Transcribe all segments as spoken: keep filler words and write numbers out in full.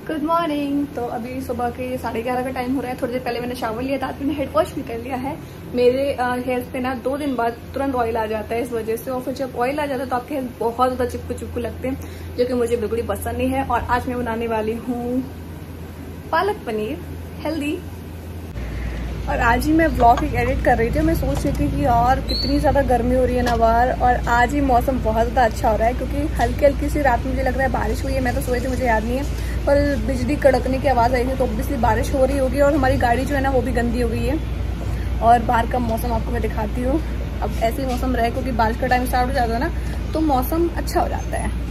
Good morning. तो अभी सुबह के साढ़े ग्यारह का टाइम हो रहा है। थोड़ी देर पहले मैंने शावर लिया था, मैंने हेड वॉश भी कर लिया है। मेरे हेयर पे ना दो दिन बाद तुरंत ऑयल आ जाता है इस वजह से, और फिर जब ऑयल आ जाता है तो आपके हेयर बहुत ज्यादा चिपकू चिपकू लगते हैं, जो कि मुझे बिल्कुल ही पसंद नहीं है। और आज मैं बनाने वाली हूँ पालक पनीर हेल्दी। और आज ही मैं व्लॉग एक एडिट कर रही थी। मैं सोच रही थी कि यार कितनी ज़्यादा गर्मी हो रही है ना बाहर, और आज ही मौसम बहुत ज़्यादा अच्छा हो रहा है, क्योंकि हल्की हल्की सी रात में मुझे लग रहा है बारिश हुई है। मैं तो सोई थी, मुझे याद नहीं है, पर बिजली कड़कने की आवाज़ आई थी, तो ऑब्वियसली बारिश हो रही होगी। और हमारी गाड़ी जो है ना वो भी गंदी हो गई है। और बाहर का मौसम आपको मैं दिखाती हूँ। अब ऐसे ही मौसम रहे, क्योंकि बारिश का टाइम स्टार्ट हो जाता है ना, तो मौसम अच्छा हो जाता है।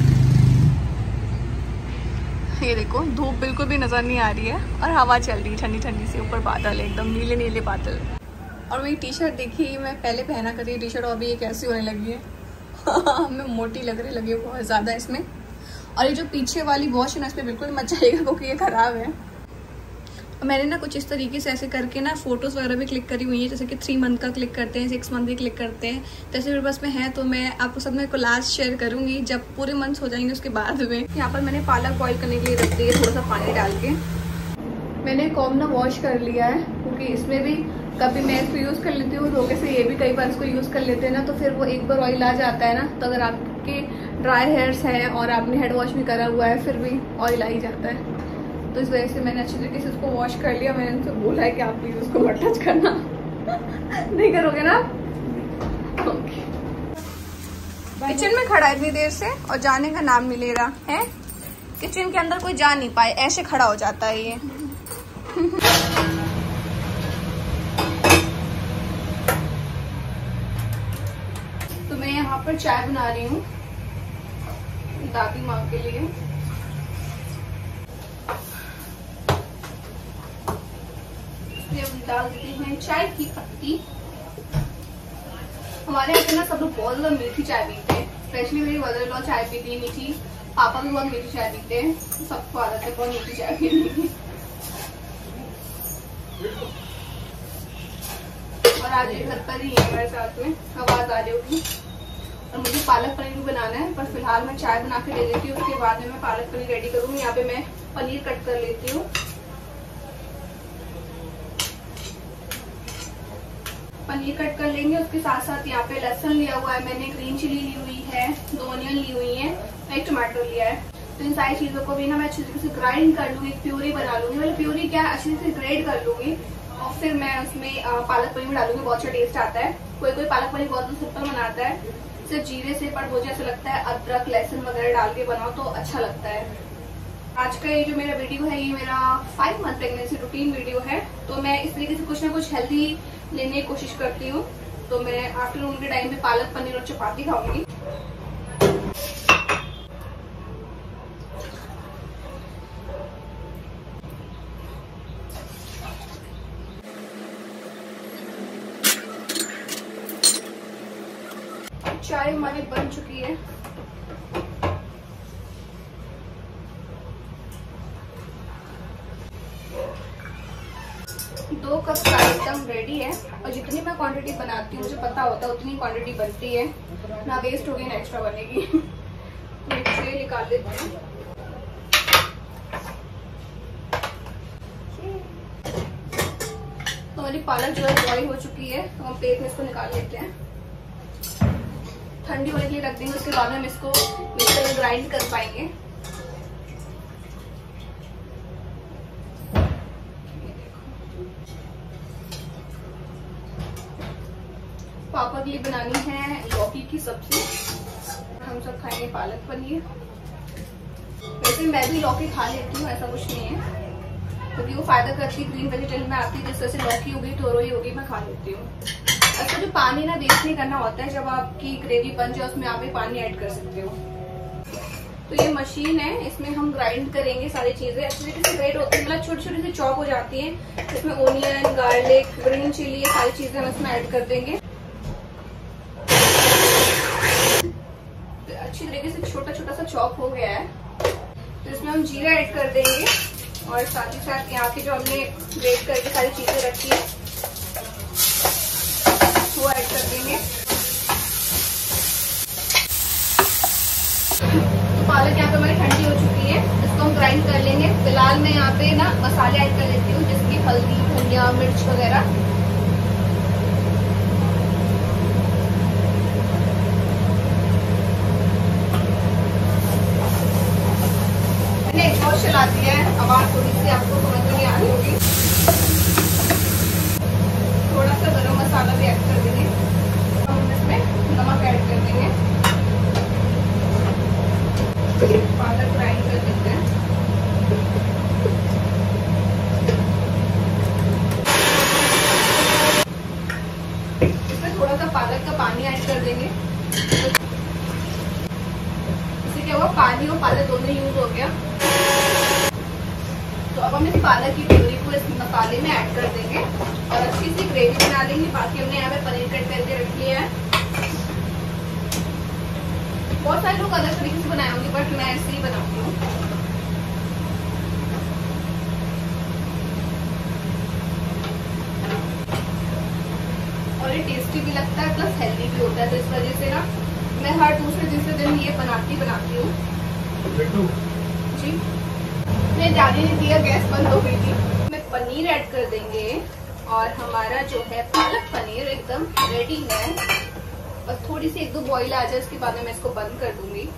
ये देखो, धूप बिल्कुल भी नजर नहीं आ रही है और हवा चल रही है ठंडी ठंडी सी। ऊपर बादल है, एकदम नीले नीले बादल। और मेरी टी शर्ट देखी, मैं पहले पहना करती थी टी शर्ट, और अभी ये कैसी होने लगी है। मैं मोटी लग रही लगी है बहुत ज़्यादा इसमें। और ये जो पीछे वाली वॉश है ना, इस पर बिल्कुल मत जाइएगा, क्योंकि ये ख़राब है। मैंने ना कुछ इस तरीके से ऐसे करके ना फोटोज़ वगैरह भी क्लिक करी हुई है, जैसे कि थ्री मंथ का क्लिक करते हैं, सिक्स मंथ भी क्लिक करते हैं। जैसे मेरे पास में है, तो मैं आपको सब में कोलाज शेयर करूंगी जब पूरे मंथ्स हो जाएंगे उसके बाद में। यहाँ पर मैंने पालक बॉईल करने के लिए रख दी है, थोड़ा सा पानी डाल के। मैंने कॉम ना वॉश कर लिया है, क्योंकि इसमें भी कभी मैं इसको यूज़ कर लेती हूँ, धोखे से ये भी कई बार इसको यूज़ कर लेते हैं ना, तो फिर वो एक बार ऑयल आ जाता है ना। तो अगर आपके ड्राई हेयर्स हैं और आपने हेड वॉश भी करा हुआ है, फिर भी ऑयल आ ही जाता है। तो इस वजह से मैंने अच्छी तरीके से इसको वॉश कर लिया। मैंने उनसे बोला है कि आप प्लीज उसको मत टच करना। नहीं करोगे ना? ओके। किचन में खड़ा है इतनी देर से और जाने का नाम नहीं ले रहा है। किचन के अंदर कोई जा नहीं पाए, ऐसे खड़ा हो जाता है ये। तो मैं यहाँ पर चाय बना रही हूँ दादी माँ के लिए। डाल देते हैं चाय की पत्ती। हमारे यहाँ पे ना सब लोग बहुत ज्यादा मीठी चाय पीते हैं, स्पेशली मेरी मदर इन लॉ चाय पीती है मीठी, पापा भी बहुत मीठी चाय पीते हैं, सबको आदत है बहुत मीठी चाय पीने की। और आज ये घर पर ही है हमारे साथ में, आवाज आ रही होगी। और मुझे पालक पनीर भी बनाना है, पर फिलहाल मैं चाय बना के ले लेती हूँ, उसके बाद में मैं पालक पनीर रेडी करूँगी। यहाँ पे मैं पनीर कट कर लेती हूँ। पनीर कट कर लेंगे, उसके साथ साथ यहाँ पे लहसुन लिया हुआ है मैंने, ग्रीन चिली ली हुई है, दो ऑनियन ली हुई है, एक टमाटर लिया है। तो इन सारी चीजों को भी ना मैं अच्छी तरीके से ग्राइंड कर लूंगी, प्यूरी बना लूंगी। मतलब प्यूरी क्या, अच्छी से ग्रेट कर लूंगी, और फिर मैं उसमें पालक पनीर में डालूंगी। बहुत अच्छा टेस्ट आता है। कोई कोई पालक पनीर बहुत सिंपल बनाता है सिर्फ जीरे से, पर मुझे ऐसा लगता है अदरक लहसुन वगैरह डाल के बनाओ तो अच्छा लगता है। आज का ये जो मेरा वीडियो है, ये मेरा five month pregnancy routine video है। तो मैं इस तरीके से कुछ ना कुछ हेल्दी लेने की कोशिश करती हूँ। तो मैं आफ्टरनून के टाइम पे पालक पनीर और चपाती खाऊंगी। चाय हमारी बन चुकी है। दो कप चाय एकदम रेडी है। और जितनी मैं क्वांटिटी बनाती हूँ, मुझे पता होता है उतनी क्वांटिटी बनती है, ना वेस्ट होगी ना एक्स्ट्रा बनेगी। ट्रे निकाल लेते हैं। तो हमारी पालक जो है बॉईल हो चुकी है, तो हम प्लेट में इसको निकाल लेते हैं। ठंडी होने के लिए रख देंगे, उसके बाद हम इसको मिक्सर में ग्राइंड कर पाएंगे। पापा के लिए बनानी है लौकी की सब्जी, हम सब खाएंगे पालक पनीर। वैसे मैं भी लौकी खा लेती हूँ, ऐसा कुछ नहीं है, क्योंकि वो फायदा करती है, ग्रीन वेजिटेबल में आती है। जिस तरह से लौकी हो गई, तोरई हो गई, मैं खा लेती हूँ। अच्छा, जो पानी ना वेस्ट नहीं करना होता है, जब आपकी ग्रेवी बन जाए उसमें आप पानी ऐड कर सकते हो। तो ये मशीन है, इसमें हम ग्राइंड करेंगे सारी चीजें। अच्छी तरीके से ग्रेट होती है, मतलब छोटी छोटी सी चॉप हो जाती है। इसमें ओनियन, गार्लिक, ग्रीन चिली, ये सारी चीजें हम इसमें ऐड कर देंगे। अच्छी तरीके से छोटा छोटा सा चॉप हो गया है, तो इसमें हम जीरा ऐड कर देंगे, और साथ ही साथ यहाँ की जो हमने ग्रेट करके सारी चीजें रखी है वो ऐड कर देंगे। तो पालक यहाँ पे हमारी ठंडी हो चुकी है, इसको हम ग्राइंड कर लेंगे। फिलहाल मैं यहाँ पे ना मसाले ऐड कर लेती हूँ, जैसे कि हल्दी, धनिया, मिर्च वगैरह। मैंने एक और चला दिया है, आवाज थोड़ी सी आपको समझ में नहीं आ रही होगी। थोड़ा सा गरम मसाला भी ऐड कर देंगे, हम इसमें नमक ऐड कर देंगे, पालक ग्राइंड कर देते हैं। इसमें थोड़ा सा पालक का पानी ऐड कर देंगे। इससे क्या हुआ, पानी और पालक दोनों यूज हो गया। तो अब हम इस पालक की प्यूरी को इस मसाले में ऐड कर देंगे और अच्छी सी ग्रेवी बना लेंगे। बाकी हमने यहाँ पे पनीर कट करके रख लिया है। बहुत सारे लोग अलग तरीके से बनाए होंगे, बट मैं ऐसे ही बनाती हूँ। और ये टेस्टी भी लगता है, प्लस हेल्दी भी होता है। तो इस वजह से ना मैं हर दूसरे तीसरे दिन ये बनाती बनाती हूँ जी। मैं जाने नहीं दिया, गैस बंद हो गई थी। मैं पनीर ऐड कर देंगे और हमारा जो है पालक पनीर एकदम रेडी है। बस थोड़ी सी एक दो बॉईल आ जाए, उसके बाद में मैं इसको बंद कर दूंगी।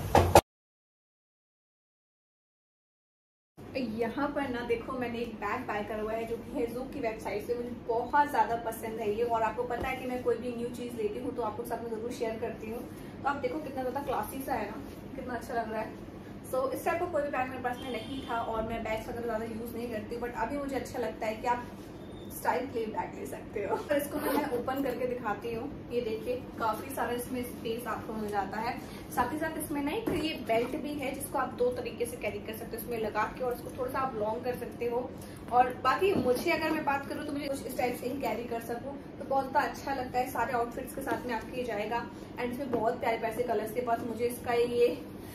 यहाँ पर ना देखो, मैंने एक बैग बाय करा हुआ है जो कि है ज़ूक की वेबसाइट से। मुझे बहुत ज्यादा पसंद है ये, और आपको पता है कि मैं कोई भी न्यू चीज लेती हूँ तो आपको साथ में जरूर शेयर करती हूँ। तो आप देखो कितना ज्यादा क्लासी सा है ना, कितना अच्छा लग रहा है। सो so, इस टाइप का कोई भी बैग मेरे पास में नहीं था और मैं बैग्स वगैरह ज्यादा यूज नहीं करती, बट अभी मुझे अच्छा लगता है कि आप स्टाइल के बैग ले सकते हो। और इसको मैं ओपन करके दिखाती हूँ। ये देखिए, काफी सारा इसमें स्पेस आपको मिल जाता है। साथ ही साथ इसमें ना एक ये बेल्ट भी है जिसको आप दो तरीके से कैरी कर सकते हो, इसमें लगा के, और इसको थोड़ा सा आप लॉन्ग कर सकते हो। और बाकी मुझे अगर मैं बात करूँ तो मुझे कुछ इस टाइप से ही कैरी कर सकूँ तो बहुत ज्यादा अच्छा लगता है। सारे आउटफिट्स के साथ में आपके जाएगा। एंड इसमें बहुत प्यारे प्यारे कलर्स के पास मुझे इसका ये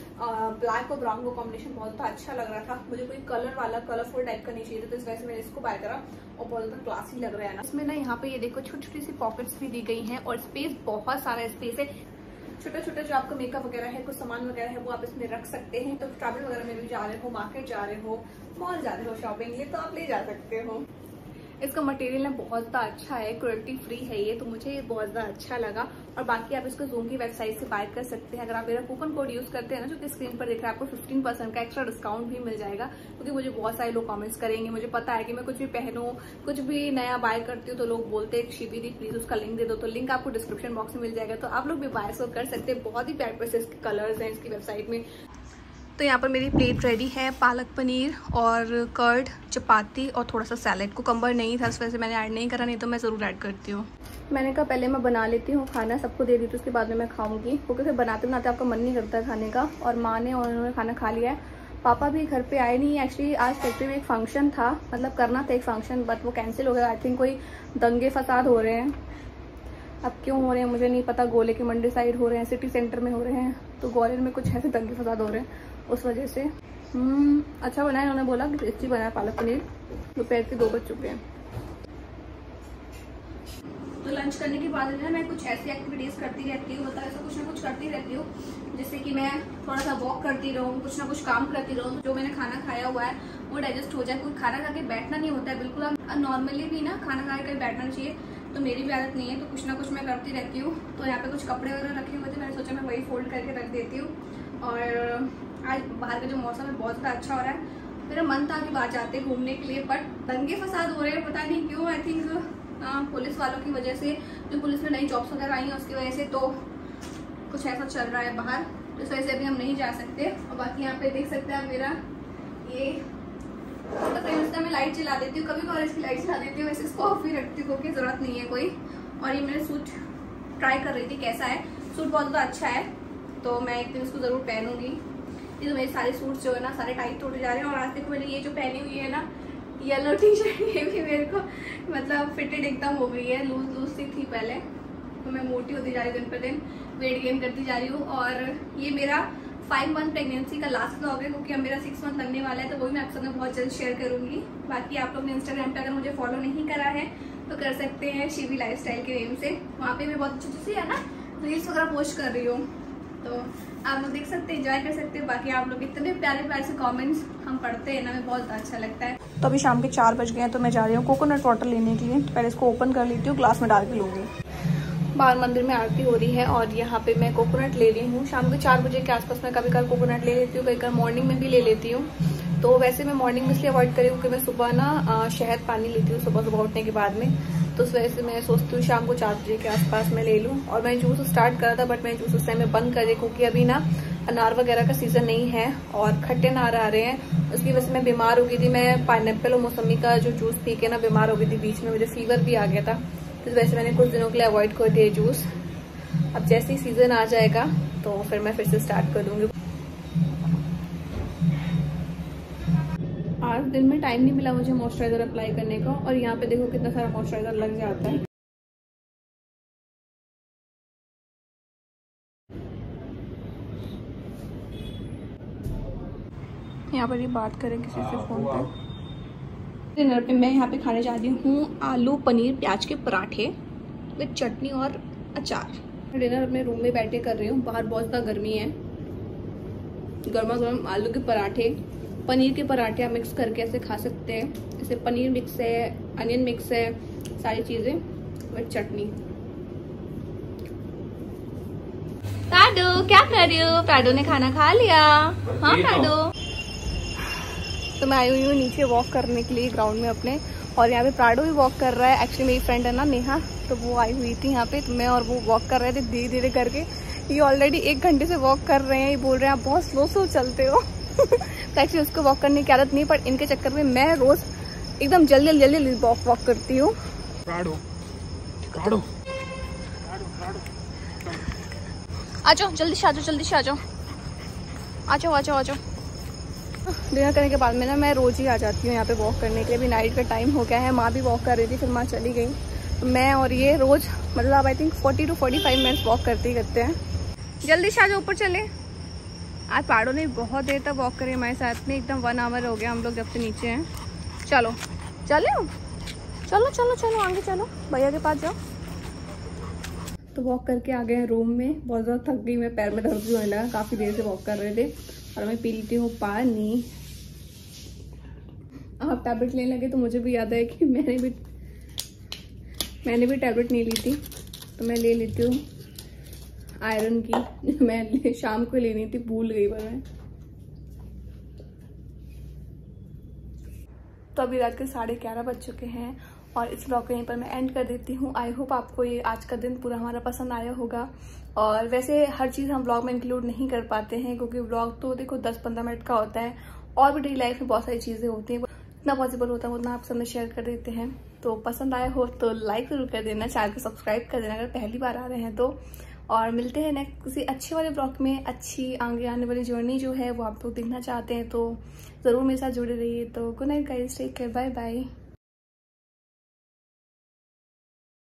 ब्लैक और ब्राउन का कॉम्बिनेशन बहुत अच्छा लग रहा था। मुझे कोई कलर वाला कलरफुल टाइप का नहीं चाहिए था, तो इस वजह से मैंने इसको बाय करा और बहुत ज्यादा क्लासी लग रहा है ना। इसमें ना यहाँ पे ये देखो छोटी छोटी सी पॉकेट्स भी दी गई हैं और स्पेस, बहुत सारा स्पेस है। छोटे छोटे जो आपका मेकअप वगैरह है, कुछ सामान वगैरह है, वो आप इसमें रख सकते हैं। तो ट्रैवल वगैरह में भी जा रहे हो, मार्केट जा रहे हो, मॉल जा रहे हो शॉपिंग लिए, तो आप ले जा सकते हो। इसका मटेरियल ना बहुत ज़्यादा अच्छा है, क्रुएल्टी फ्री है ये, तो मुझे ये बहुत ज़्यादा अच्छा लगा। और बाकी आप इसको ज़ूम की वेबसाइट से बाय कर सकते हैं। अगर आप मेरा कूपन कोड यूज़ करते हैं ना, जो कि स्क्रीन पर दिख रहा है, आपको फिफ्टीन परसेंट का एक्स्ट्रा डिस्काउंट भी मिल जाएगा। क्योंकि मुझे बहुत सारे लोग कमेंट्स करेंगे, मुझे पता है कि मैं कुछ भी पहनूं, कुछ भी नया बाय करती हूँ तो लोग बोलते हैं शिवी दी प्लीज उसका लिंक दे दो, तो लिंक आपको डिस्क्रिप्शन बॉक्स में मिल जाएगा। तो आप लोग भी बाय सो कर सकते हैं। बहुत ही प्यारे प्यारे इसके कलर्स हैं इसकी वेबसाइट में। तो यहाँ पर मेरी प्लेट रेडी है, पालक पनीर और कर्ड, चपाती और थोड़ा सा सैलेड। कुकम्बर नहीं था, इस वजह से मैंने ऐड नहीं करा, नहीं तो मैं ज़रूर ऐड करती हूँ। मैंने कहा पहले मैं बना लेती हूँ खाना, सबको दे दी तो उसके बाद में मैं खाऊंगी, क्योंकि फिर बनाते बनाते आपका मन नहीं करता है खाने का। और माँ ने और उन्होंने खाना खा लिया है। पापा भी घर पे आए नहीं। एक्चुअली आज फैक्ट्री में एक फंक्शन था, मतलब करना था एक फंक्शन, बट वो कैंसिल हो गया। आई थिंक कोई दंगे फसाद हो रहे हैं। अब क्यों हो रहे हैं मुझे नहीं पता। गोले की मंडी साइड हो रहे हैं, सिटी सेंटर में हो रहे हैं, तो ग्वालियर में कुछ ऐसे दंगे फसाद हो रहे हैं, उस वजह से। हम्म अच्छा बनाया, उन्होंने बोला कि टेस्टी बनाया पालक पनीर। दोपहर के दो बज चुके हैं। तो लंच करने के बाद ना मैं कुछ ऐसी एक्टिविटीज करती रहती हूँ, मतलब ऐसा कुछ ना कुछ करती रहती हूँ, जिससे कि मैं थोड़ा सा वॉक करती रहूँ, कुछ ना कुछ काम करती रहूँ। जो मैंने खाना खाया हुआ है वो डाइजेस्ट हो जाए। कोई खाना खा के बैठना नहीं होता है बिल्कुल। अब नॉर्मली भी ना खाना खा के कहीं बैठना चाहिए, तो मेरी भी आदत नहीं है, तो कुछ ना कुछ मैं करती रहती हूँ। तो यहाँ पे कुछ कपड़े वगैरह रखे हुए थे, मैंने सोचा मैं वही फोल्ड करके रख देती हूँ। और आज बाहर का जो मौसम है बहुत ज़्यादा अच्छा हो रहा है। मेरा मन था कि बाहर जाते घूमने के लिए, बट दंगे फसाद हो रहे हैं, पता नहीं क्यों। आई थिंक पुलिस वालों की वजह से, जो पुलिस में नई जॉब्स वगैरह आई हैं उसकी वजह से, तो कुछ ऐसा चल रहा है बाहर, तो इस वजह से अभी हम नहीं जा सकते। और बाकी यहाँ पे देख सकते हैं आप मेरा ये, तो इंस्टा में लाइट जला देती हूँ, कभी कॉलेज की लाइट जला देती हूँ, वैसे इसको ऑफ ही रखती हूँ क्योंकि ज़रूरत नहीं है कोई। और ये मैंने सूट ट्राई कर रही थी कैसा है, सूट बहुत ज़्यादा अच्छा है, तो मैं एक दिन इसको ज़रूर पहनूंगी। ये तो मेरे सारे सूट जो है ना सारे टाइट टूटे जा रहे हैं। और आज देखो मैंने ये जो पहनी हुई है ना येलो टी शर्ट, ये भी मेरे को मतलब फिटेड एकदम हो गई है, लूज लूज सी थी पहले, तो मैं मोटी होती जा रही हूँ दिन पर दिन, वेट गेन करती जा रही हूँ। और ये मेरा फाइव मंथ प्रेगनेंसी का लास्ट व्लॉग है, क्योंकि अब मेरा सिक्स मंथ लगने वाला है, तो वही मैं आपके साथ बहुत जल्द शेयर करूंगी। बाकी आप लोग ने इंस्टाग्राम पे अगर मुझे फॉलो नहीं करा है तो कर सकते हैं, शिवी लाइफस्टाइल के नेम से। वहाँ पे मैं बहुत अच्छी अच्छी है ना रील्स वगैरह पोस्ट कर रही हूँ। तो आप लोग देख सकते हैं, एंजॉय कर सकते हैं। बाकी आप लोग इतने प्यारे प्यारे से कमेंट्स हम पढ़ते हैं ना, हमें बहुत अच्छा लगता है। तो अभी शाम के चार बज गए हैं, तो मैं जा रही हूँ कोकोनट वाटर लेने के लिए। तो पहले इसको ओपन कर लेती हूँ, ग्लास में डाल के लूँगी। बाहर मंदिर में आरती हो रही है और यहाँ पे मैं कोकोनट ले रही हूँ। शाम के चार बजे के आसपास मैं कभी कभी कोकोनट ले लेती हूँ, कभी कभी मॉर्निंग में भी ले लेती हूँ। तो वैसे मैं मॉर्निंग में इसलिए अवॉइड करी हूँ कि मैं सुबह ना शहद पानी लेती हूँ सुबह सुबह उठने के बाद में। तो उस वजह से मैं सोचती हूँ शाम को चार बजे के आसपास मैं ले लूँ। और मैंने जूस स्टार्ट करा था, बट मैंने जूस उस टाइम में बंद कर दिया क्योंकि अभी ना अनार वगैरह का सीजन नहीं है और खट्टे अनार आ रहे हैं। उसकी वजह से मैं बीमार हो गई थी। मैं पाइनएप्पल और मौसमी का जो जूस पी के ना बीमार हो गई थी, बीच में मुझे फीवर भी आ गया था। तो इस वजह से मैंने कुछ दिनों के लिए अवॉइड कर दिया जूस। अब जैसे ही सीजन आ जाएगा तो फिर मैं फिर से स्टार्ट कर दूंगी। आज दिन में टाइम नहीं मिला मुझे मॉइस्चराइजर अप्लाई करने का, और यहाँ पे देखो कितना सारा मॉइस्चराइजर लग जाता है। यहाँ पर ये बात करें किसी से फोन पे। डिनर पे मैं यहाँ पे खाने जा रही हूँ आलू पनीर प्याज के पराठे विद चटनी और अचार। डिनर अपने रूम में बैठे कर रही हूँ, बाहर बहुत ज़्यादा गर्मी है। गर्मा गर्म आलू के पराठे, पनीर के पराठे आप मिक्स करके ऐसे खा सकते हैं। जैसे पनीर मिक्स है, अनियन मिक्स है, सारी चीज़ें विद चटनी। प्राडो क्या कर रही हो? प्राडो ने खाना खा लिया। हाँ प्राडो। तो मैं आई हुई हूँ नीचे वॉक करने के लिए ग्राउंड में अपने, और यहाँ पे प्राडो भी वॉक कर रहा है। एक्चुअली मेरी फ्रेंड है ना नेहा, तो वो आई हुई थी यहाँ पे, तो मैं और वो वॉक कर रहे थे धीरे धीरे करके। ये ऑलरेडी एक घंटे से वॉक कर रहे हैं। ये बोल रहे हैं आप बहुत स्लो स्लो चलते हो। तो एक्चुअली उसको वॉक करने की आदत नहीं, पर इनके चक्कर में मैं रोज एकदम जल्दी जल्दी जल्दी वॉक वॉक करती हूँ। आ जाओ जल्दी से, आ जाओ जल्दी से, आ जाओ आ जाओ आ जाओ आ जाओ। डिनर करने के बाद में ना मैं रोज ही आ जाती हूँ यहाँ पे वॉक करने के लिए। अभी नाइट का टाइम हो गया है, माँ भी वॉक कर रही थी, फिर माँ चली गई। तो मैं और ये रोज मतलब I think forty two forty five minutes walk करते ही करते हैं। जल्दी से आ जाओ, ऊपर चले। आज पहाड़ों ने बहुत देर तक वॉक करी हमारे साथ में, एकदम वन आवर हो गया हम लोग जब से नीचे हैं। चलो चलो चलो चलो चलो आगे चलो, भैया के पास जाओ। तो वॉक करके आ गए हैं रूम में। बहुत ज़्यादा थक गई मैं, पैर में दर्द भी होने लगा, काफ़ी देर से वॉक कर रहे थे। और मैं पी लेती हूँ पानी। आप टैबलेट लेने लगे तो मुझे भी याद है कि मैंने भी मैंने भी टैबलेट नहीं ली थी, तो मैं ले लेती हूँ आयरन की। मैं शाम को लेनी थी, भूल गई पर मैं। तो अभी रात के साढ़े ग्यारह बज चुके हैं और इस ब्लॉग को यहीं पर मैं एंड कर देती हूँ। आई होप आपको ये आज का दिन पूरा हमारा पसंद आया होगा। और वैसे हर चीज़ हम ब्लॉग में इंक्लूड नहीं कर पाते हैं, क्योंकि ब्लॉग तो देखो दस पंद्रह मिनट का होता है, और भी डेली लाइफ में बहुत सारी चीज़ें होती हैं। जितना पॉसिबल होता है उतना आप सामने शेयर कर देते हैं। तो पसंद आया हो तो लाइक जरूर कर देना, चैनल को सब्सक्राइब कर देना अगर पहली बार आ रहे हैं तो। और मिलते हैं नेक्स्ट किसी अच्छे वाले ब्लॉग में। अच्छी आगे आने वाली जर्नी जो है वो आप लोग देखना चाहते हैं तो ज़रूर मेरे साथ जुड़े रहिए। तो good night guys, take care, bye bye.